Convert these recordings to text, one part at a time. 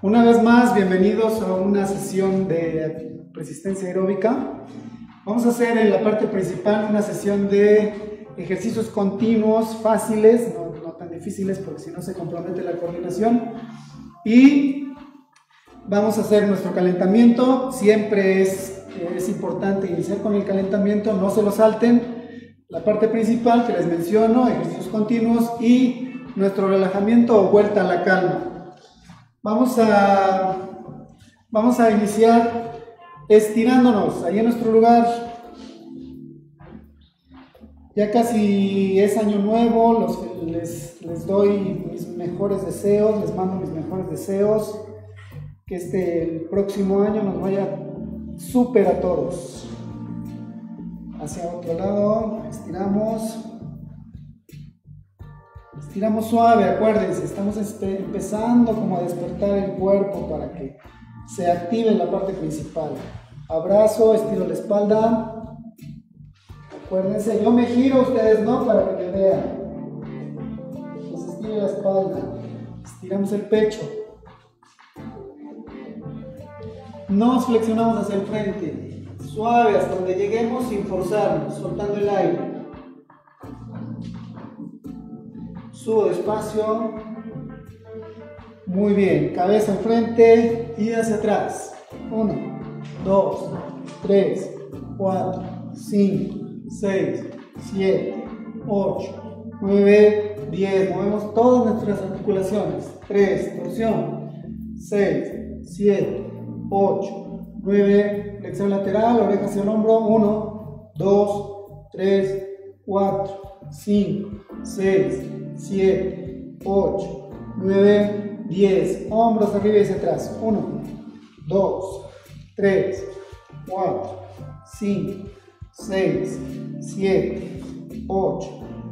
Una vez más, bienvenidos a una sesión de resistencia aeróbica. Vamos a hacer en la parte principal una sesión de ejercicios continuos, fáciles, no tan difíciles porque si no se compromete la coordinación. Y vamos a hacer nuestro calentamiento. Siempre es importante iniciar con el calentamiento, no se lo salten. La parte principal que les menciono, ejercicios continuos y nuestro relajamiento o vuelta a la calma. Vamos a iniciar estirándonos ahí en nuestro lugar. Ya casi es año nuevo, les doy mis mejores deseos, les mando mis mejores deseos. Que el próximo año nos vaya súper a todos. Hacia otro lado, estiramos. Estiramos suave, acuérdense, estamos empezando como a despertar el cuerpo para que se active la parte principal. Abrazo, estiro la espalda. Acuérdense, yo me giro, ustedes no, para que me vean. Entonces estiro la espalda, estiramos el pecho. Nos flexionamos hacia el frente, suave hasta donde lleguemos sin forzarnos, soltando el aire. Subo despacio. Muy bien, cabeza al frente y hacia atrás. 1, 2, 3, 4, 5, 6, 7, 8, 9, 10. Movemos todas nuestras articulaciones. 3, torsión. 6, 7, 8, 9, flexión lateral, oreja hacia el hombro. 1, 2, 3, 4, 5, 6, 7, 8, 9, 10. Hombros arriba y hacia atrás. 1, 2, 3, 4, 5, 6, 7, 8,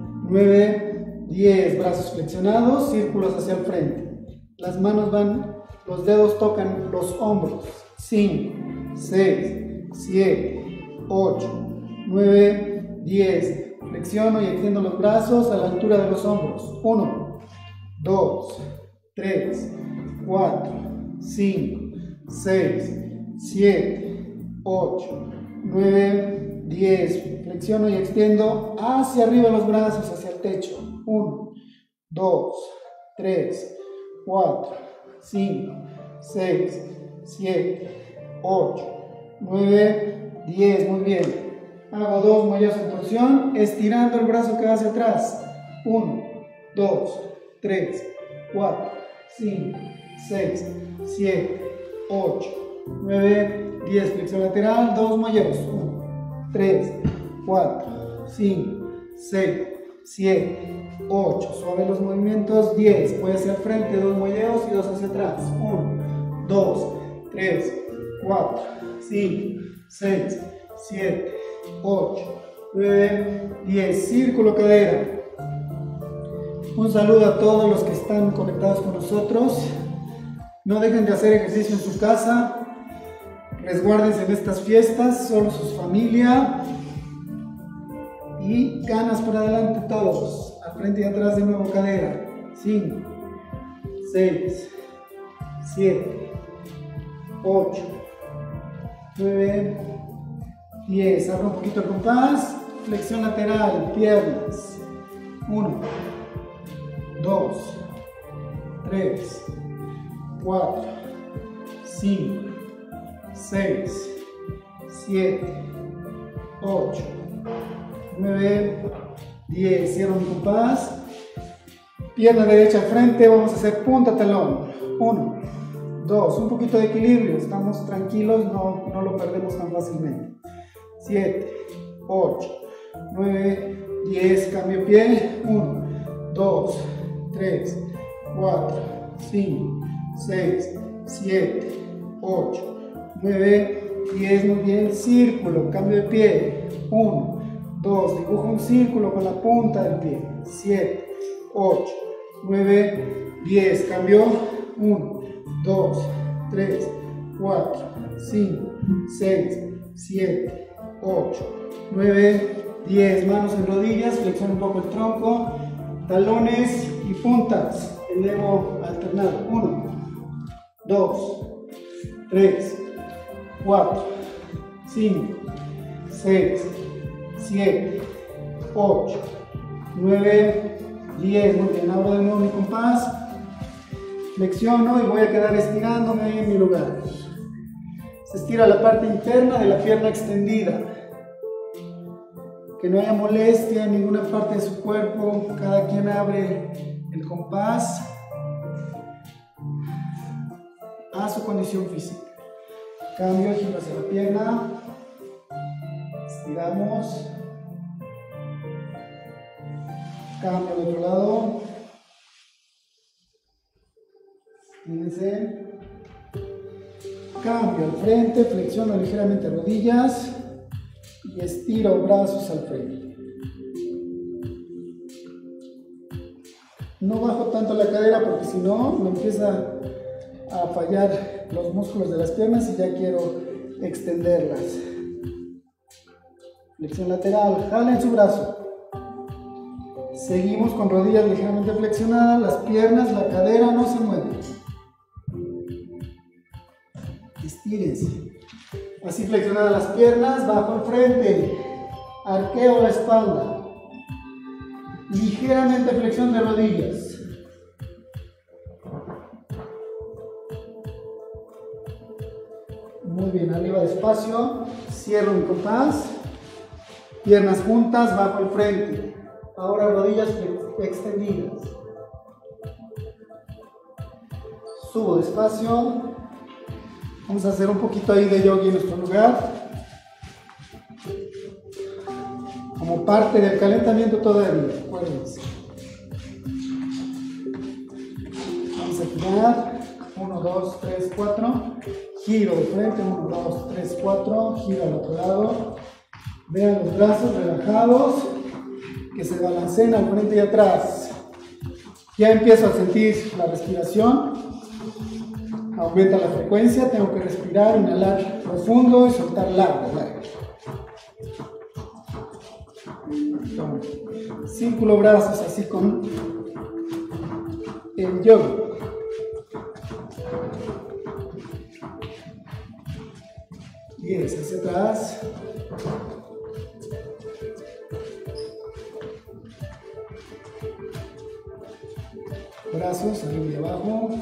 9, 10. Brazos flexionados, círculos hacia el frente. Las manos los dedos tocan los hombros. 5, 6, 7, 8, 9, 10. Flexiono y extiendo los brazos a la altura de los hombros. 1, 2, 3, 4, 5, 6, 7, 8, 9, 10. Flexiono y extiendo hacia arriba los brazos, hacia el techo. 1, 2, 3, 4, 5, 6, 7, 8, 9, 10. Muy bien. Hago 2 muelles en torsión, estirando el brazo que va hacia atrás. 1, 2, 3, 4, 5, 6, 7, 8, 9, 10. Flexión lateral, 2 muelles. 1, 3, 4, 5, 6, 7, 8. Suave los movimientos. 10. Voy hacia el frente, 2 muelles y 2 hacia atrás. 1, 2, 3, 4, 5, 6, 7, 8, 9, 10. Círculo cadera. Un saludo a todos los que están conectados con nosotros. No dejen de hacer ejercicio en su casa. Resguárdense en estas fiestas, solo su familia. Y ganas por adelante todos. Al frente y atrás de nuevo cadera. 5, 6, 7, 8, 9, 10. Abro un poquito el compás. Flexión lateral, piernas. 1, 2, 3, 4, 5, 6, 7, 8, 9, 10. Cierro mi compás. Pierna derecha al frente. Vamos a hacer punta talón. 1, 2. Un poquito de equilibrio. Estamos tranquilos, no lo perdemos tan fácilmente. 7, 8, 9, 10. Cambio pie. 1, 2, 3, 4, 5, 6, 7, 8, 9, 10. Muy bien. Círculo. Cambio de pie. 1, 2. Dibujo un círculo con la punta del pie. 7, 8, 9, 10. Cambio. 1, 2, 3, 4, 5, 6, 7, 8, 9, 10. Manos en rodillas, flexiono un poco el tronco, talones y puntas. Elevo alternado. 1, 2, 3, 4, 5, 6, 7, 8, 9, 10. Muy bien, abro de nuevo mi compás, flexiono y voy a quedar estirándome ahí en mi lugar. Se estira la parte interna de la pierna extendida. Que no haya molestia en ninguna parte de su cuerpo. Cada quien abre el compás a su condición física. Cambio, giro hacia la pierna. Estiramos. Cambio al otro lado. Fíjense. Cambio al frente, flexiono ligeramente rodillas y estiro brazos al frente. No bajo tanto la cadera porque si no me empieza a fallar los músculos de las piernas y ya quiero extenderlas. Flexión lateral, jalen su brazo. Seguimos con rodillas ligeramente flexionadas, las piernas, la cadera no se mueven. Estírense. Así flexionadas las piernas, bajo el frente, arqueo la espalda. Ligeramente flexión de rodillas. Muy bien, arriba despacio, cierro mi compás, piernas juntas, bajo el frente. Ahora rodillas extendidas. Subo despacio. Vamos a hacer un poquito ahí de yoga en nuestro lugar. Como parte del calentamiento todavía, acuérdense. Vamos a girar. 1, 2, 3, 4. Giro de frente. 1, 2, 3, 4. Giro al otro lado. Vean los brazos relajados. Que se balanceen al frente y atrás. Ya empiezo a sentir la respiración. Aumenta la frecuencia, tengo que respirar, inhalar profundo y soltar largo. Círculo brazos así con el yoga. Bien, hacia atrás. Brazos arriba y abajo.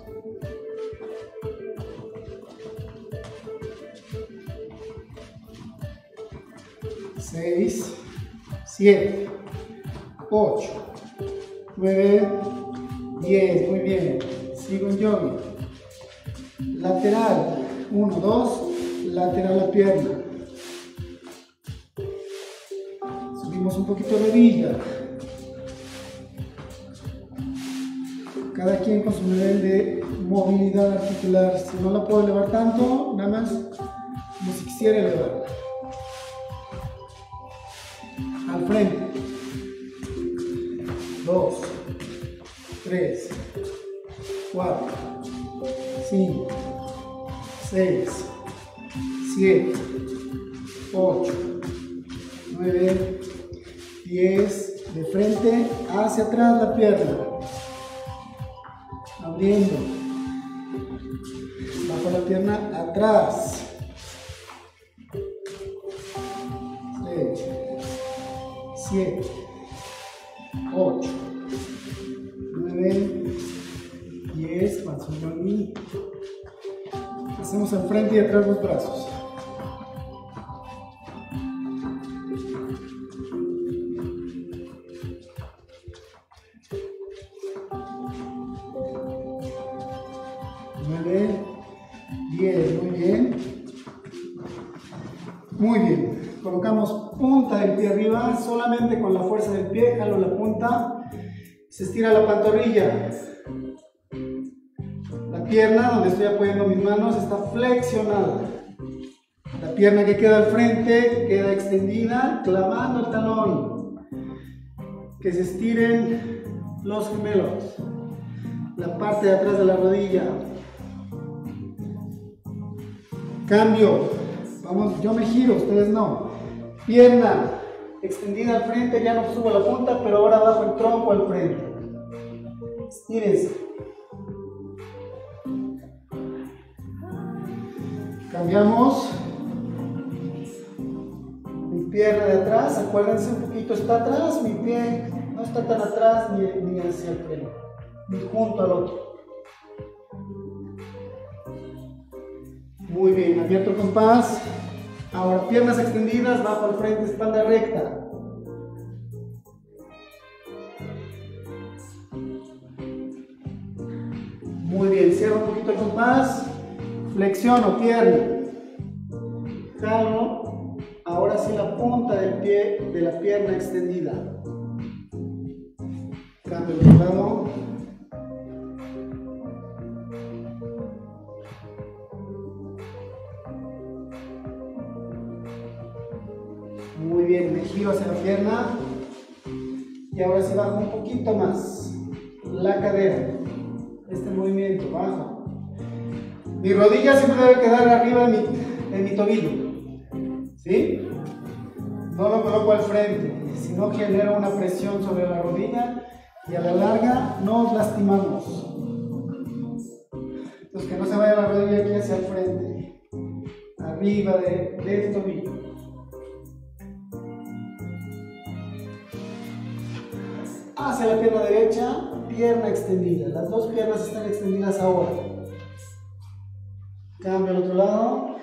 6, 7, 8, 9, 10. Muy bien. Sigo en yoga. Lateral. 1, 2. Lateral la pierna. Subimos un poquito rodilla. Cada quien con su nivel de movilidad articular. Si no la puedo elevar tanto, nada más como si quisiera elevarla. Al frente. 2, 3, 4, 5, 6, 7, 8, 9, 10. De frente hacia atrás la pierna. Abriendo. Bajo la pierna atrás. 6, 7, 8, 9, 10. Paso yo en mí. Hacemos al frente y atrás los brazos. Muy bien, colocamos punta del pie arriba, solamente con la fuerza del pie, jalo la punta, se estira la pantorrilla. La pierna donde estoy apoyando mis manos está flexionada. La pierna que queda al frente queda extendida, clavando el talón. Que se estiren los gemelos. La parte de atrás de la rodilla. Cambio. Vamos, yo me giro, ustedes no. Pierna extendida al frente, ya no subo la punta, pero ahora bajo el tronco al frente. Estírense. Cambiamos. Mi pierna de atrás, acuérdense, un poquito está atrás, mi pie no está tan atrás ni hacia el frente, ni junto al otro. Muy bien, abierto el compás. Ahora piernas extendidas, bajo al frente, espalda recta. Muy bien, cierro un poquito el compás, flexiono pierna, jalo, ahora sí la punta del pie de la pierna extendida. Cambio de lado. Muy bien, me giro hacia la pierna y ahora sí bajo un poquito más la cadera. Este movimiento, bajo. Mi rodilla siempre debe quedar arriba de mi tobillo, ¿sí? No lo coloco al frente, si no genera una presión sobre la rodilla y a la larga nos lastimamos. Entonces que no se vaya la rodilla aquí hacia el frente, arriba del tobillo. Hacia la pierna derecha, pierna extendida. Las dos piernas están extendidas ahora. Cambio al otro lado.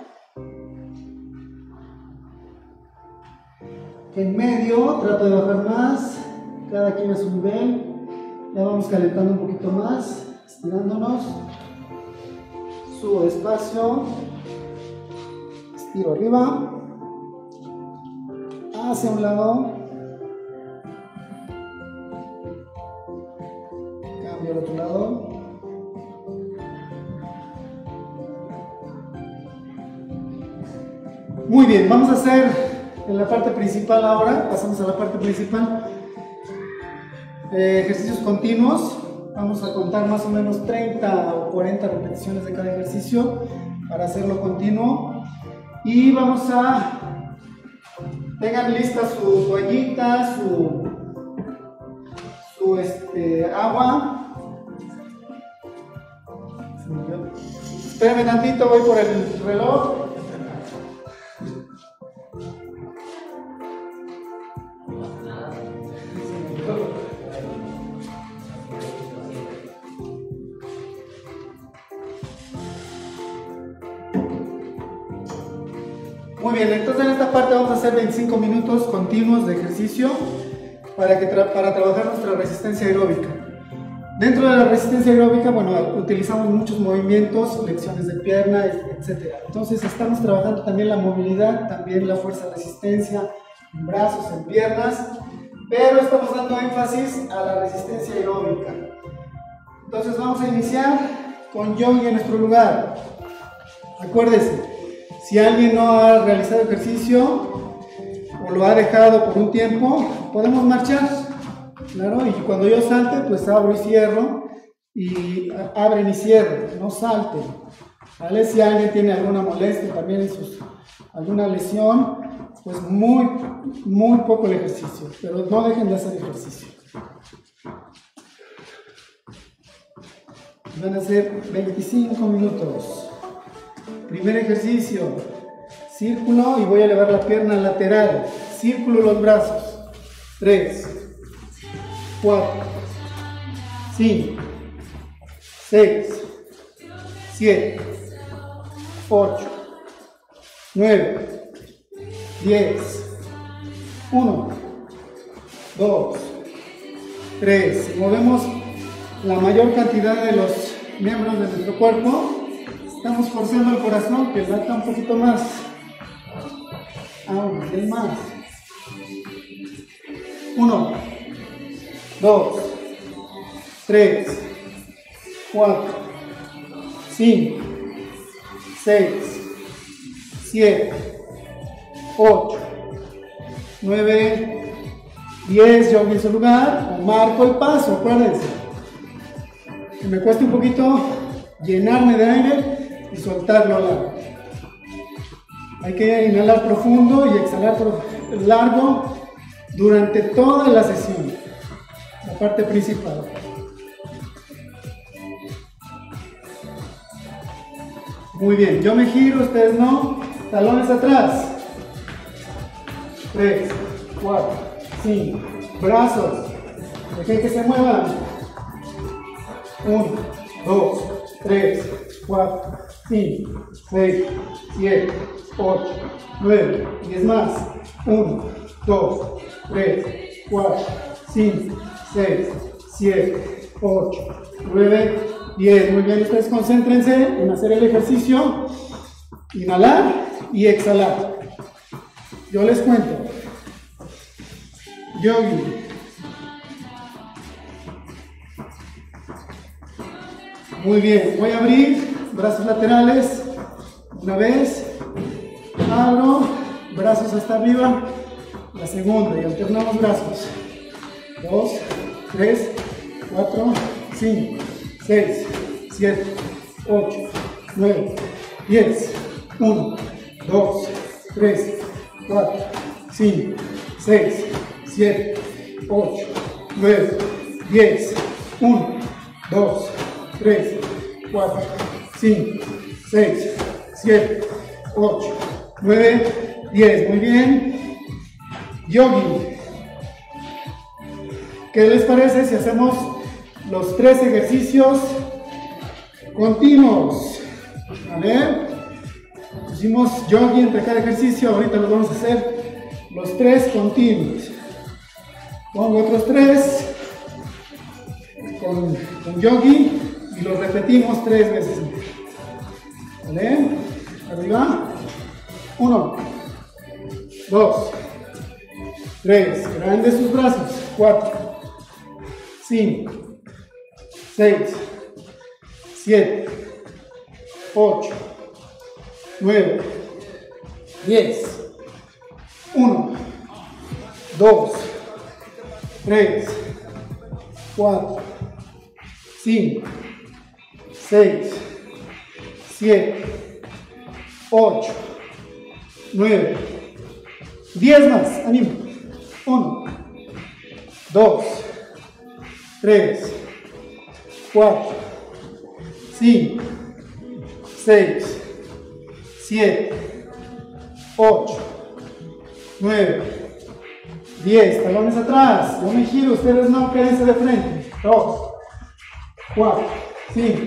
En medio, trato de bajar más. Cada quien a su nivel. Ya vamos calentando un poquito más, estirándonos. Subo despacio. Estiro arriba. Hacia un lado. Al otro lado. Muy bien, vamos a hacer en la parte principal ahora, pasamos a la parte principal, ejercicios continuos. Vamos a contar más o menos 30 o 40 repeticiones de cada ejercicio para hacerlo continuo y vamos a, tengan lista su toallita, su agua. Espérenme tantito, voy por el reloj. Muy bien, entonces en esta parte vamos a hacer 25 minutos continuos de ejercicio para trabajar nuestra resistencia aeróbica. Dentro de la resistencia aeróbica, bueno, utilizamos muchos movimientos, flexiones de pierna, etc. Entonces estamos trabajando también la movilidad, también la fuerza de resistencia en brazos, en piernas, pero estamos dando énfasis a la resistencia aeróbica. Entonces vamos a iniciar con yoga en nuestro lugar. Acuérdense, si alguien no ha realizado ejercicio o lo ha dejado por un tiempo, podemos marchar. Claro, y cuando yo salte, pues abro y cierro, y abren y cierren, no salten, ¿vale? Si alguien tiene alguna molestia también en alguna lesión, pues muy poco el ejercicio, pero no dejen de hacer ejercicio. Van a ser 25 minutos. Primer ejercicio, círculo y voy a elevar la pierna lateral, círculo los brazos, 3, 4, 5, 6, 7, 8, 9, 10, 1, 2, 3. Movemos la mayor cantidad de los miembros de nuestro cuerpo. Estamos forzando el corazón que lata un poquito más. Aún más. 1, 2, 3, 4, 5, 6, 7, 8, 9, 10. Yo en su lugar, marco el paso, acuérdense. Que me cueste un poquito llenarme de aire y soltarlo al lado. Hay que inhalar profundo y exhalar largo durante toda la sesión, la parte principal. Muy bien, yo me giro, ustedes no. Talones atrás. 3, 4, 5. Brazos. Dejen que se muevan. 1, 2, 3, 4, 5, 6, 7, 8, 9, 10 más. 1, 2, 3, 4, 5, 6, 7, 8, 9, 10. Muy bien, ustedes concéntrense en hacer el ejercicio. Inhalar y exhalar. Yo les cuento. Yogi. Muy bien, voy a abrir brazos laterales. Una vez. Abro, brazos hasta arriba. La segunda y alternamos brazos. 2, 3, 4, 5, 6, 7, 8, 9, 10. 1, 2, 3, 4, 5, 6, 7, 8, 9, 10. 1, 2, 3, 4, 5, 6, 7, 8, 9, 10. Muy bien. Yogi. ¿Qué les parece si hacemos los 3 ejercicios continuos? ¿Vale? Hicimos yogi entre cada ejercicio, ahorita los vamos a hacer los 3 continuos. Pongo otros 3 con yogi y los repetimos 3 veces. ¿Vale? Arriba. 1, 2, 3. Grandes sus brazos. 4, 5, 6, 7, 8, 9, 10. 1, 2, 3, 4, 5, 6, 7, 8, 9, 10 más. Animo. 1, 2, 3, 4, 5, 6, 7, 8, 9, 10. Talones atrás. Yo me giro, ustedes no, quédense de frente. 2, 4, 5,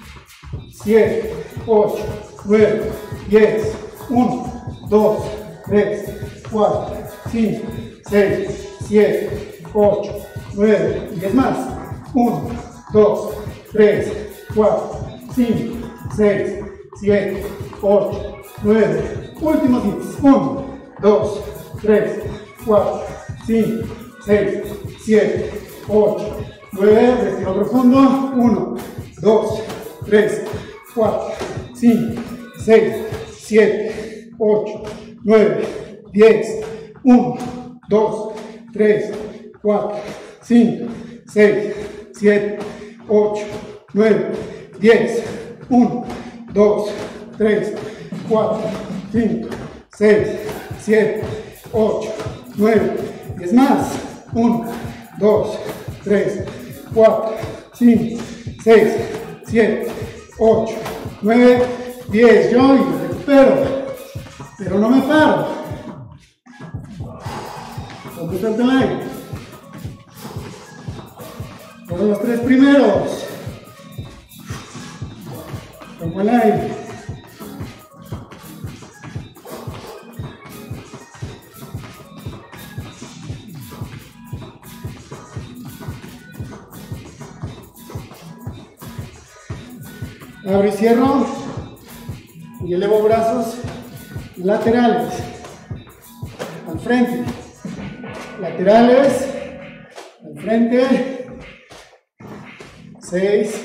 7, 8, 9, 10. 1, 2, 3, 4, 5, 6, 7, 8, 9, 10 más. 1, 2, 3, 4, 5, 6, 7, 8, 9. Últimos 10. 1, 2, 3, 4, 5, 6, 7, 8, 9. Respiro profundo. 1, 2, 3, 4, 5, 6, 7, 8, 9, 10. 1, 2, 3, 4, 5, 6, 7, 8, 9, 10. 1, 2, 3, 4, 5, 6, 7, 8, 9, 10 más. 1, 2, 3, 4, 5, 6, 7, 8, 9, 10. Yo me recupero, pero no me paro. Completamente el aire. Todos los 3 primeros. Tomo el aire. Abro y cierro. Y elevo brazos laterales. Al frente. Laterales. Al frente. 6,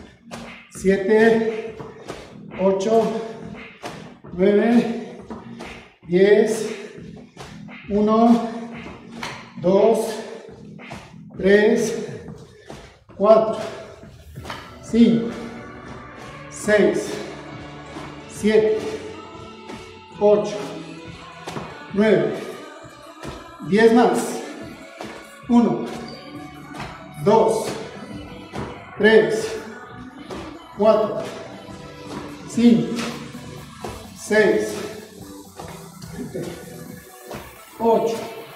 7, 8, 9, 10, 1, 2, 3, 4, 5, 6, 7, 8, 9, 10 más. 1, 2, 3, 4, 5, 6, 8,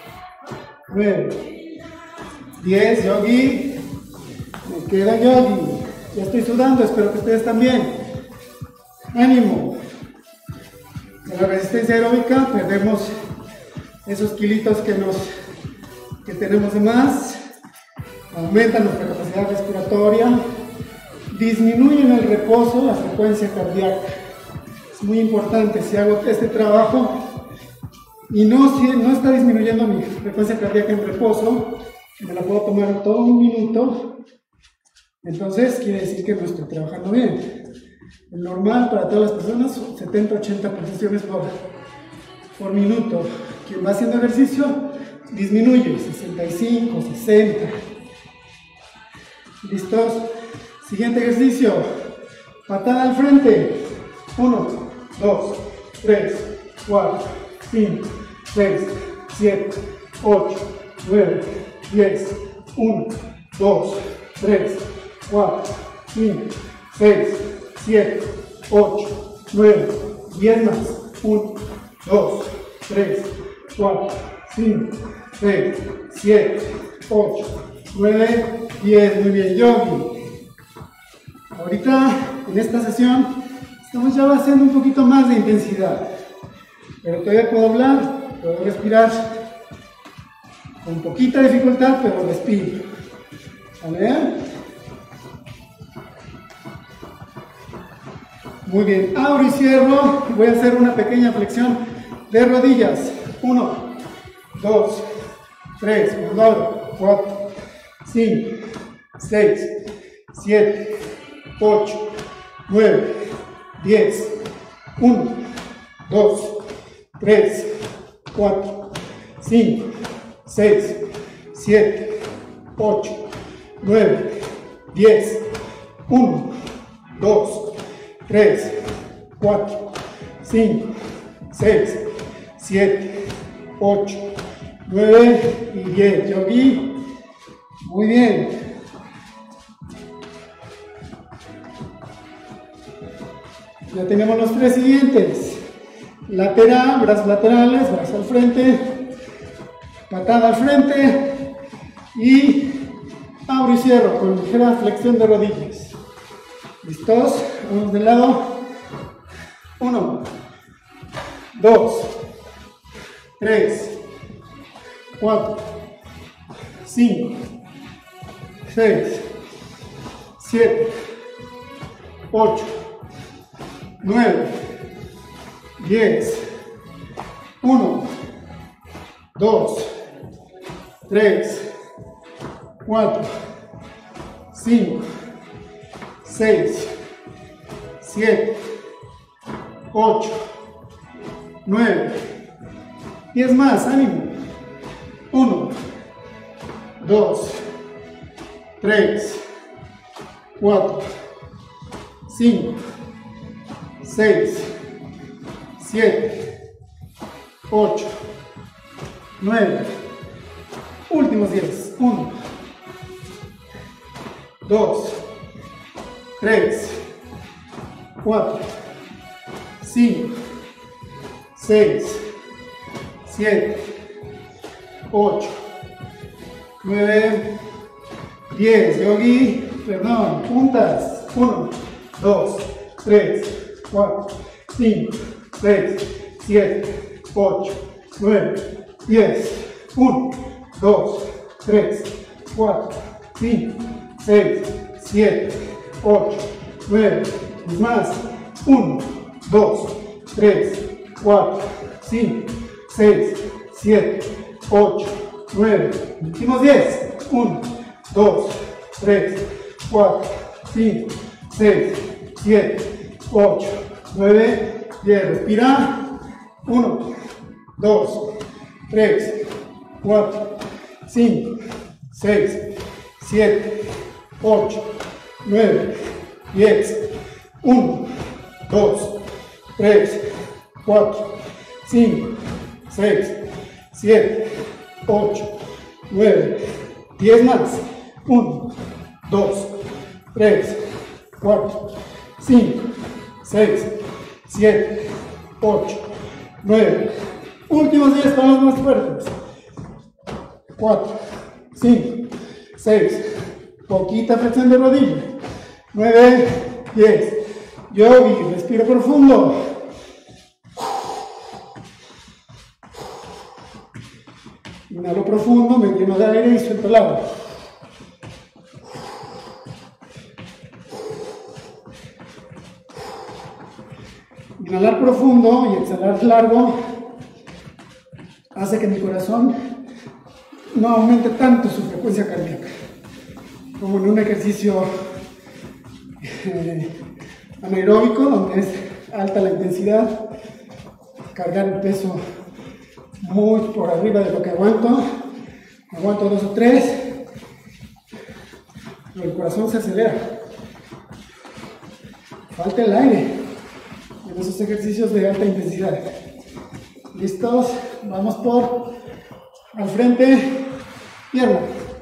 9, 10, yogi. Me queda yogi. Ya estoy sudando, espero que ustedes también. Ánimo. En la resistencia aeróbica perdemos esos kilitos que tenemos de más. Aumenta nuestra capacidad respiratoria. Disminuye en el reposo la frecuencia cardíaca. Es muy importante. Si hago este trabajo y no está disminuyendo mi frecuencia cardíaca en reposo, me la puedo tomar todo un minuto, entonces quiere decir que no estoy trabajando bien. El normal para todas las personas, 70-80 pulsaciones por minuto. Quien va haciendo ejercicio, disminuye, 65, 60. ¿Listos? Siguiente ejercicio, patada al frente. 1, 2, 3, 4, 5, 6, 7, 8, 9, 10. 1, 2, 3, 4, 5, 6, 7, 8, 9, 10 más. 1, 2, 3, 4, 5, 6, 7, 8, 9, 10. Muy bien, yogi. Ahorita, en esta sesión, estamos ya haciendo un poquito más de intensidad. Pero todavía puedo hablar, puedo respirar. Con poquita dificultad, pero respiro. ¿Vale? Muy bien, abro y cierro. Voy a hacer una pequeña flexión de rodillas. 1, 2, 3, 4, 5, 6, 7, 8, 9, 10. 1, 2, 3, 4, 5, 6, 7, 8, 9, 10. 1, 2, 3, 4, 5, 6, 7, 8, 9 y 10. Yogi. Muy bien. Ya tenemos los tres siguientes. Lateral, brazos laterales, brazo al frente, patada al frente y abro y cierro con ligera flexión de rodillas. ¿Listos? Vamos de lado. 1, 2, 3, 4, 5, 6, 7, 8, 9, 10. 1, 2, 3, 4, 5, 6, 7, 8, 9, 10 más, ánimo. 1, 2, 3, 4, 5, 6, 7, 8, 9, últimos 10. 1, 2, 3, 4, 5, 6, 7, 8, 9, 10. Yogi, perdón, puntas. 1, 2, 3, 4, 5, 6, 7, 8, 9, 10. 1, 2, 3, 4, 5, 6, 7, 8, 9, más. 1, 2, 3, 4, 5, 6, 7, 8, 9, últimos 10. 1, 2, 3, 4, 5, 6, 7, 8, 9, 10. Respira. 1, 2, 3, 4, 5, 6, 7, 8, 9, 10. 1, 2, 3, 4, 5, 6, 7, 8, 9, 10 más. 1, 2, 3, 4, 5, 6, 7, 8, 9. Últimos 10 para los más fuertes. 4, 5, 6. Poquita flexión de rodilla. 9, 10. Yogi, respiro profundo. Inhalo profundo, me lleno de aire y suelto el agua. Inhalar profundo y exhalar largo hace que mi corazón no aumente tanto su frecuencia cardíaca como en un ejercicio anaeróbico, donde es alta la intensidad, cargar el peso muy por arriba de lo que aguanto 2 o 3, pero el corazón se acelera, falta el aire en esos ejercicios de alta intensidad. ¿Listos? Vamos por al frente, pierna,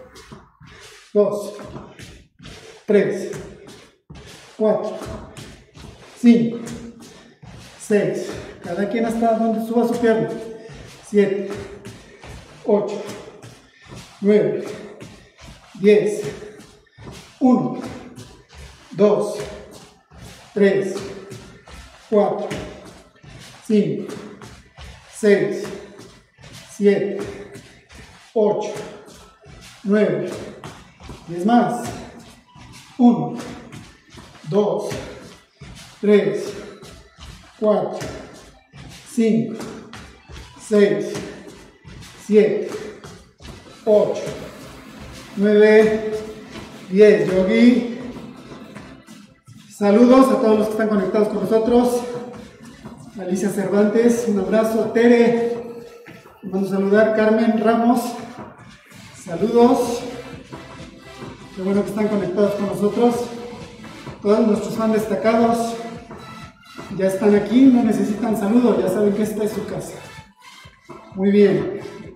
2, 3, 4, 5, 6, cada quien hasta donde suba su pierna, 7, 8, 9, 10, 1, 2, 3, 4, 5, 6, 7, 8, 9, 10 más, 1, 2, 3, 4, 5, 6, 7, 8, 9, 10. Yogi. Saludos a todos los que están conectados con nosotros. Alicia Cervantes, un abrazo. Tere, vamos a saludar. Carmen Ramos, saludos. Qué bueno que están conectados con nosotros. Todos nuestros fans destacados ya están aquí, no necesitan saludos, ya saben que esta es su casa. Muy bien.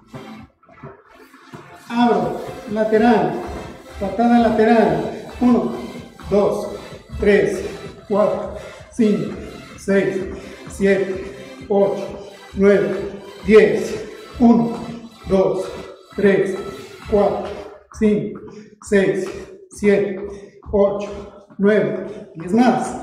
Abro, lateral, patada lateral. 1, 2, 3, 4, 5, 6, 7, 8, 9, 10. 1, 2, 3, 4, 5, 6, 7, 8, 9, 10 más.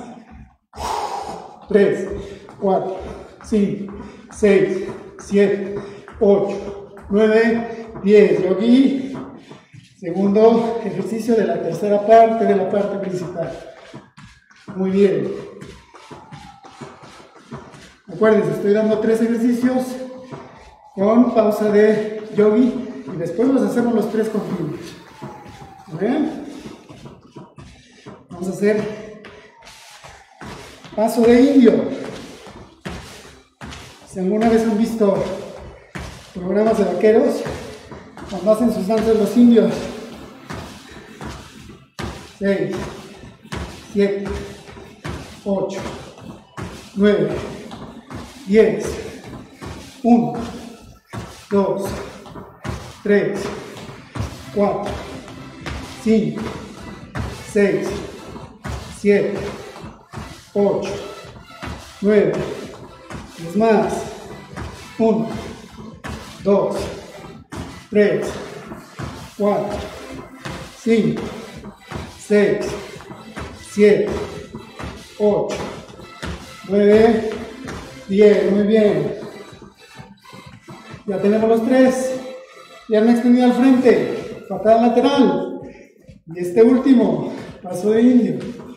3, 4, 5, 6, 7, 8, 9, 10. Yogi. Segundo ejercicio de la tercera parte de la parte principal. Muy bien. Acuérdense, estoy dando 3 ejercicios con pausa de yogi y después los hacemos los 3 continuos. ¿Ven? Vamos a hacer paso de indio. Si alguna vez han visto programas de vaqueros, cuando hacen sus danzas los indios. 6, 7, 8, 9, 10, 1, 2, 3, 4, 5, 6, 7, 8, 9, 10 más. 1, 2, 3, 4, 5, 6, 7, 8, 9, 10. Muy bien. Ya tenemos los 3. Pierna extendida al frente, patada lateral. Y este último, paso de indio.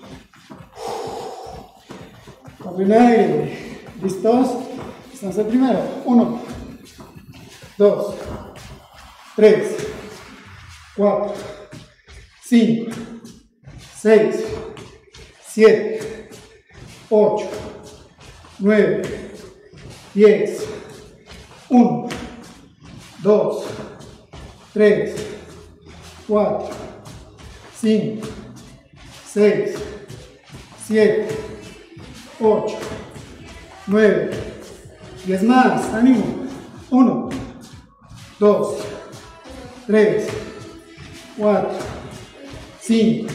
Tomen aire. ¿Listos? Estamos el primero. 1, 2, 3, 4, 5, 6, 7, 8, 9, 10, 1, 2, 3, 4, 5, 6, 7, 8, 9, 10 más, ánimo. 1, 2, 3, 4, 5,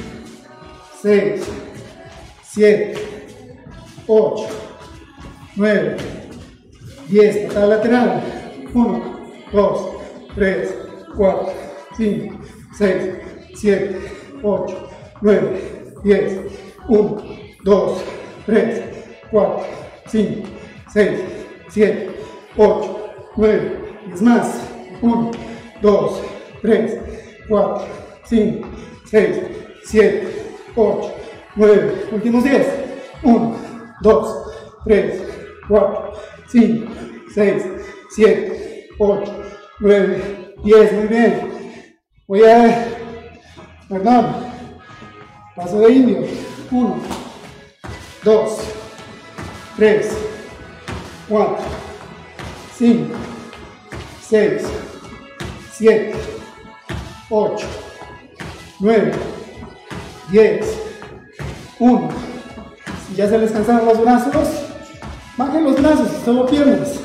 6, 7, 8, 9, 10, patada lateral. 1, 2, 3, 4, 5, 6, 7, 8, 9, 10. 1, 2, 3, 4, 5, 6, 7, 8, 9. 10 más. 1, 2, 3, 4, 5, 6, 7, 8, 9. Últimos 10. 1, 2, 3, 4, 5, 6, 7, 8, 9, 10. Muy bien. Paso de indio. 1, 2, 3, 4, 5, 6, 7, 8, 9, 10. 1. Si ya se les cansaron los brazos, bajen los brazos, solo piernas.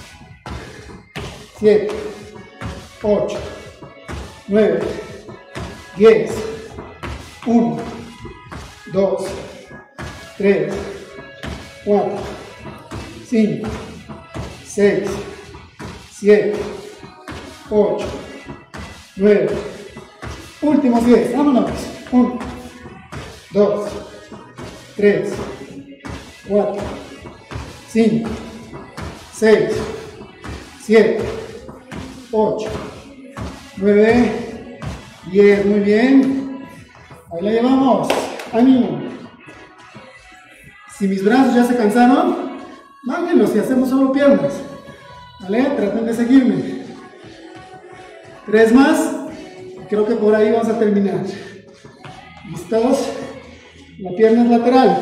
7, 8, 9, 10. 1, 2, 3, 4, 5, 6, 7, 8, 9. Últimos 10. Vámonos. 1, 2, 3, 4, 5, 6, 7, 8, 9, 10. Muy bien. Ahí la llevamos. Ánimo. Si mis brazos ya se cansaron, bájenlos y hacemos solo piernas. ¿Vale? Traten de seguirme. 3 más. Creo que por ahí vamos a terminar. ¿Listos? La pierna es lateral.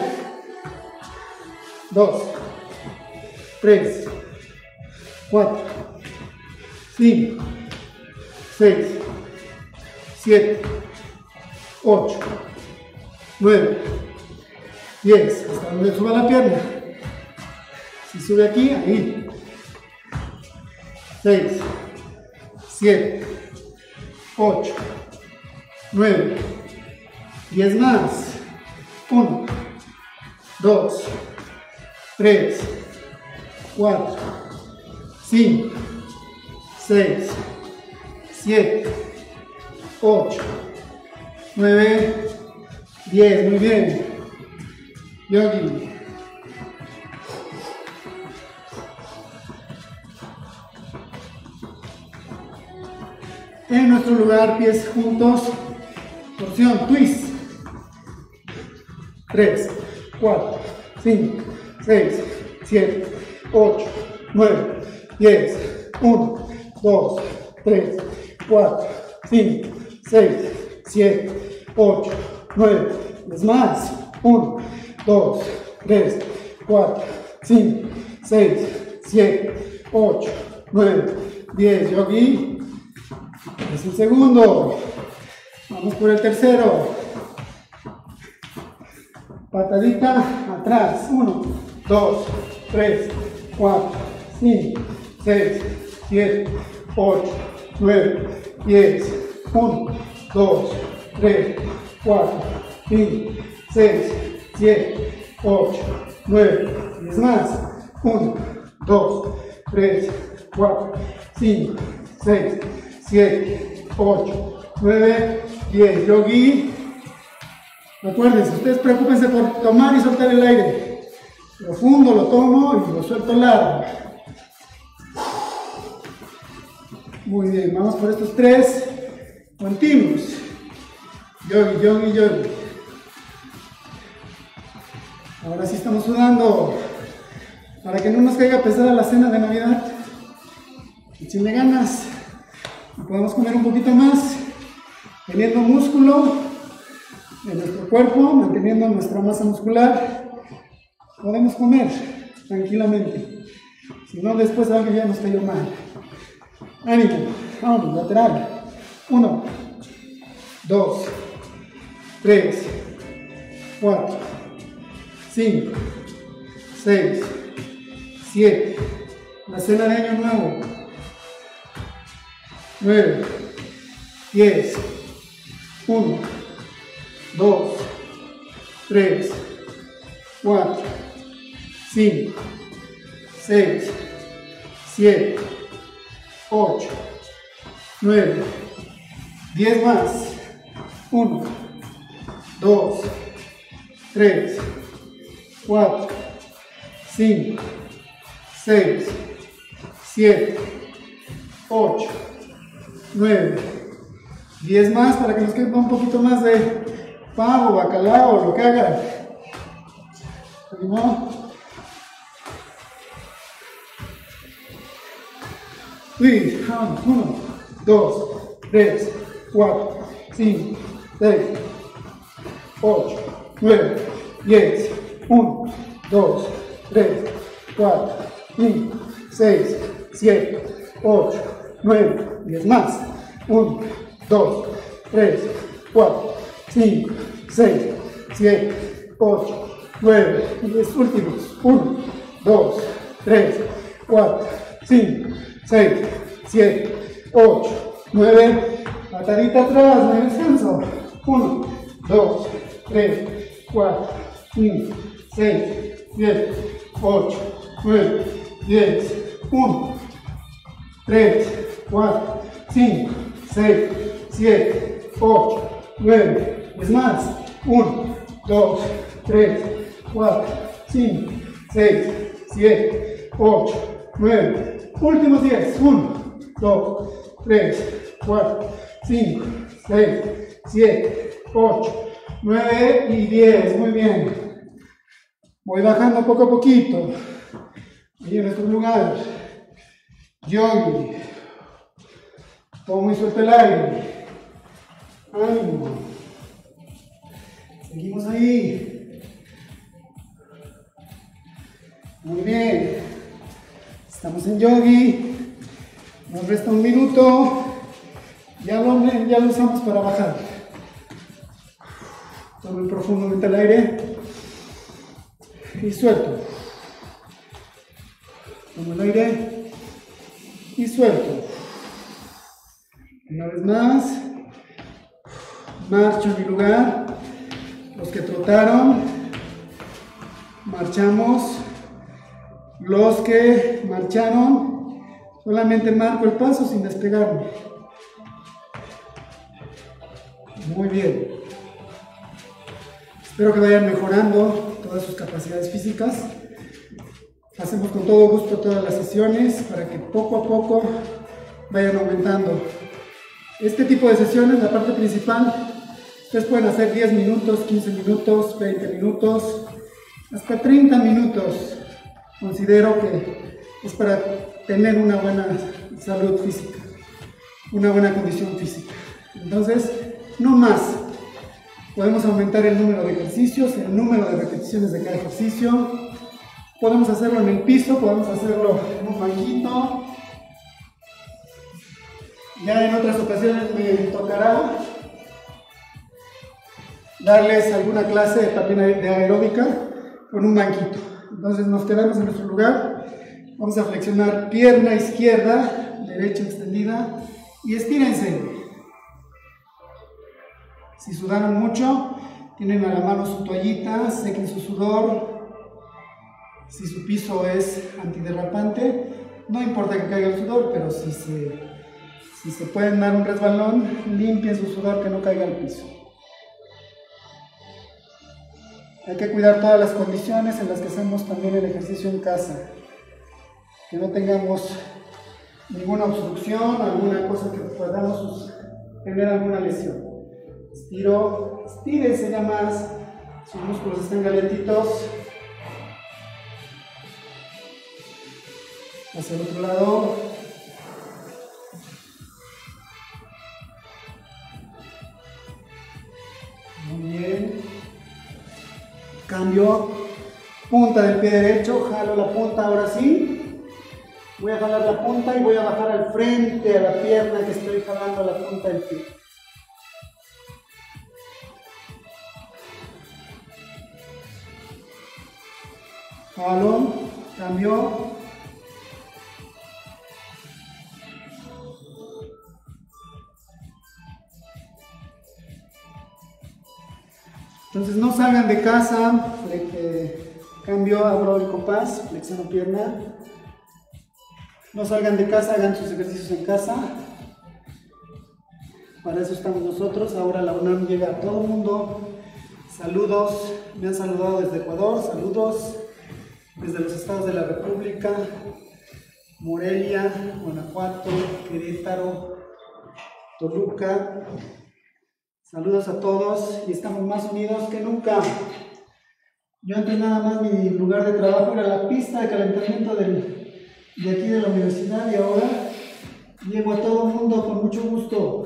2, 3, 4, 5, 6, 7, 8, 9, 10. Hasta donde suba la pierna. Si sube aquí, ahí. 6, 7, 8, 9, 10 más. 1, 2, 3, 4, 5, 6, 7, 8, 9, 10. Muy bien. Yogi. En nuestro lugar, pies juntos. Torsión, twist. 3, 4, 5, 6, 7, 8, 9, 10. 1, 2, 3, 4, 5, 6, 7, 8, 9. Es más. 1, 2, 3, 4, 5, 6, 7, 8, 9, 10. Yogi. Es el segundo. Vamos por el tercero. Patadita atrás. 1, 2, 3, 4, 5, 6, 7, 8, 9, 10. 1, 2, 3, 4, 5, 6, 7, 8, 9. 10 más. 1, 2, 3, 4, 5, 6, 7, 8, 9, 10. Yogi. Recuerden, ustedes preocúpense por tomar y soltar el aire. Profundo lo tomo y lo suelto largo. Muy bien, vamos por estos 3 continuos. Yogi, yogi, yogi. Ahora sí estamos sudando. Para que no nos caiga pesada la cena de Navidad. Échenle ganas. Y podemos comer un poquito más. Teniendo músculo en nuestro cuerpo, manteniendo nuestra masa muscular, podemos comer tranquilamente. Si no, después algo ya nos cayó mal. Ánimo, vamos, lateral. 1, 2, 3, 4, 5, 6, 7. La cena de Año Nuevo. 9, 10. 1, 2, 3, 4, 5, 6, 7, 8, 9, 10 más. 1, 2, 3, 4, 5, 6, 7, 8, 9, 10 más para que nos quede un poquito más de pavo, bacalao, lo que hagan. ¿No? Sí, 1, 2, 3, 4, 5, 6, 8, 9, 10, 1, 2, 3, 4, 5, 6, 7, 8, 9, 10 más. 1, 2, 3, 4, 5, 6, 7, 8, 9, 10 últimos. 1, 2, 3, 4, 5, 6, 7, 8, 9, patadita atrás, no hay descanso. 1, 2, 3, 4, 5, 6, 7, 8, 9, 10, 1, 3, 4, 5, 6, 7, 8, 9, es más. 1, 2, 3, 4, 5, 6, 7, 8, 9, últimos 10. 1, 2, 3, 4, 5, 6, 7, 8, 9 y 10. Muy bien. Voy bajando poco a poquito. Y en nuestro lugar. Yogi. Todo muy suelto el aire. Ánimo. Seguimos ahí. Muy bien. Estamos en yogi. Nos resta un minuto. Ya lo usamos para bajar. Tomo profundamente el aire. Y suelto. Tomo el aire. Y suelto. Una vez más. Marcho a mi lugar. Los que trotaron. Marchamos. Los que marcharon. Solamente marco el paso sin despegarme. Muy bien. Espero que vayan mejorando todas sus capacidades físicas. Hacemos con todo gusto todas las sesiones para que poco a poco vayan aumentando. Este tipo de sesiones, la parte principal, ustedes pueden hacer 10 minutos, 15 minutos, 20 minutos, hasta 30 minutos. Considero que es para tener una buena salud física, una buena condición física. Entonces, no más. Podemos aumentar el número de ejercicios, el número de repeticiones de cada ejercicio. Podemos hacerlo en el piso, podemos hacerlo en un banquito. Ya en otras ocasiones me tocará darles alguna clase también de aeróbica con un banquito. Entonces nos quedamos en nuestro lugar. Vamos a flexionar pierna izquierda, derecha extendida y estírense. Si sudaron mucho, tienen a la mano su toallita, sequen su sudor. Si su piso es antiderrapante, no importa que caiga el sudor, pero si se pueden dar un resbalón, limpien su sudor que no caiga al piso. Hay que cuidar todas las condiciones en las que hacemos también el ejercicio en casa. Que no tengamos ninguna obstrucción, alguna cosa que podamos tener alguna lesión. Estiro, estírense ya más, sus músculos están calientitos. Hacia el otro lado. Muy bien. Cambio. Punta del pie derecho, jalo la punta ahora sí. Voy a jalar la punta y voy a bajar al frente a la pierna que estoy jalando la punta del pie. Jalo, cambio. Entonces no salgan de casa, cambio, abro el compás, flexiono pierna, No salgan de casa, hagan sus ejercicios en casa. Para eso estamos nosotros. Ahora la UNAM llega a todo el mundo. Saludos, me han saludado desde Ecuador, saludos desde los estados de la República, Morelia, Guanajuato, Querétaro, Toluca. Saludos a todos y estamos más unidos que nunca. Yo antes nada más mi lugar de trabajo era la pista de calentamiento de aquí de la universidad y ahora llego a todo el mundo con mucho gusto.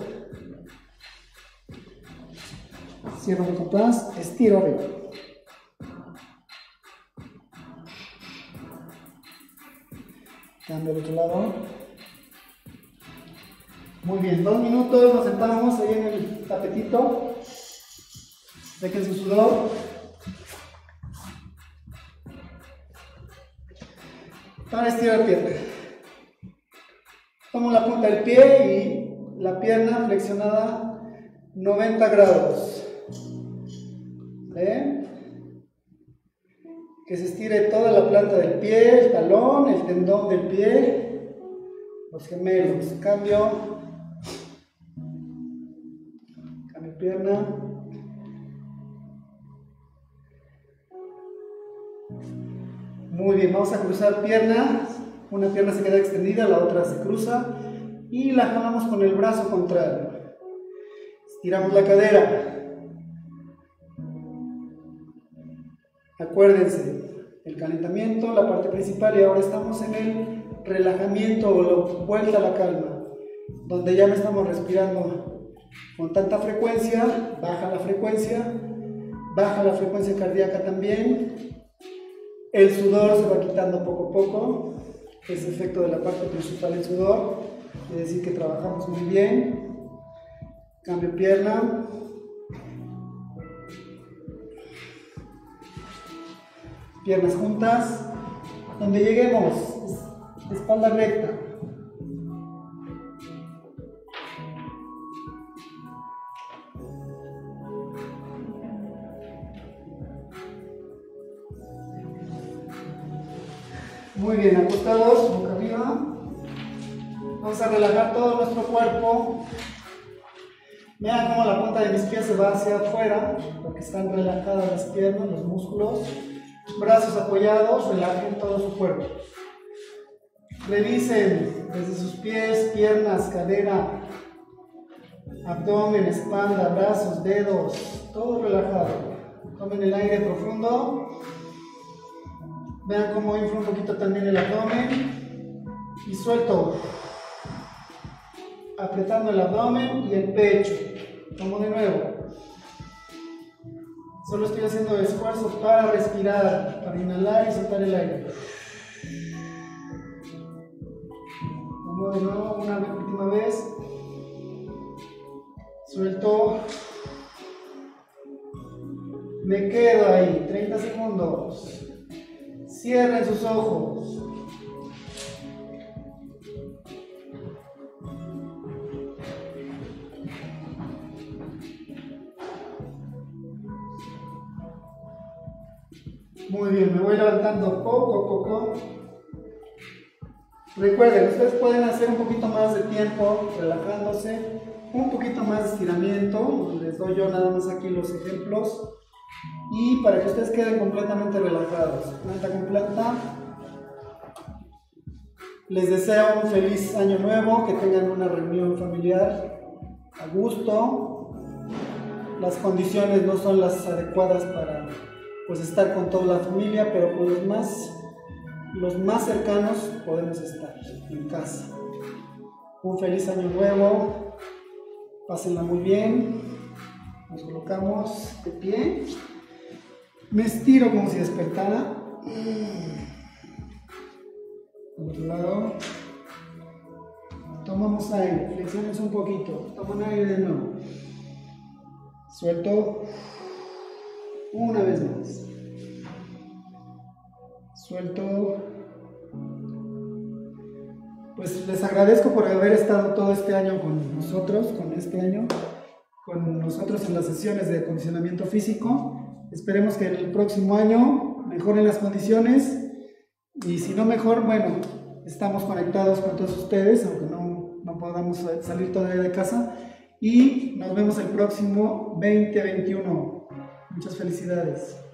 Cierro mi compás, estiro arriba. Cambio de otro lado. Muy bien, 2 minutos, nos sentamos ahí en el tapetito. Dejen su sudor. Para estirar pierna. Tomo la punta del pie y la pierna flexionada 90 grados. ¿Ven? Que se estire toda la planta del pie, el talón, el tendón del pie, los gemelos. Cambio pierna. Muy bien, vamos a cruzar piernas. Una pierna se queda extendida, la otra se cruza y la jalamos con el brazo contrario. Estiramos la cadera. Acuérdense, el calentamiento, la parte principal, y ahora estamos en el relajamiento o la vuelta a la calma, donde ya no estamos respirando con tanta frecuencia, baja la frecuencia cardíaca también, el sudor se va quitando poco a poco, es efecto de la parte principal del sudor, es decir que trabajamos muy bien. Cambio pierna. Piernas juntas, donde lleguemos, espalda recta. Muy bien, acostados, boca arriba. Vamos a relajar todo nuestro cuerpo. Vean cómo la punta de mis pies se va hacia afuera, porque están relajadas las piernas, los músculos. Brazos apoyados, relajen todo su cuerpo. Revisen desde sus pies, piernas, cadera, abdomen, espalda, brazos, dedos, todo relajado. Tomen el aire profundo. Vean cómo infla un poquito también el abdomen. Y suelto. Apretando el abdomen y el pecho. Tomo de nuevo. Solo estoy haciendo esfuerzo para respirar, para inhalar y soltar el aire. Tomo de nuevo, una última vez. Suelto. Me quedo ahí, 30 segundos. Cierren sus ojos. Muy bien, me voy levantando poco a poco. Recuerden, ustedes pueden hacer un poquito más de tiempo relajándose, un poquito más de estiramiento. Les doy yo nada más aquí los ejemplos. Y para que ustedes queden completamente relajados, planta con planta. Les deseo un feliz año nuevo, que tengan una reunión familiar a gusto. Las condiciones no son las adecuadas para estar con toda la familia, pero con los más cercanos podemos estar en casa. Un feliz año nuevo, pásenla muy bien. Nos colocamos de pie. Me estiro como si despertara. Por otro lado. Tomamos aire, flexionamos un poquito. Toman aire de nuevo. Suelto. Una vez más. Suelto. Pues les agradezco por haber estado todo este año con nosotros, en las sesiones de acondicionamiento físico. Esperemos que el próximo año mejoren las condiciones y si no mejor, bueno, estamos conectados con todos ustedes, aunque no podamos salir todavía de casa. Y nos vemos el próximo 2021. Muchas felicidades.